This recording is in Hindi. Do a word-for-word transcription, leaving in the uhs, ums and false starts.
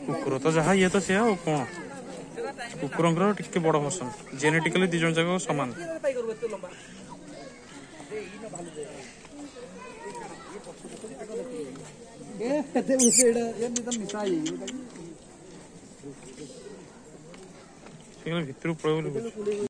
कुकुर तो जहाँ ये तो सी कौन कुकुर टिके बड़ भर्सन जेनेटिकली दी जन जाक सामान भितर पड़े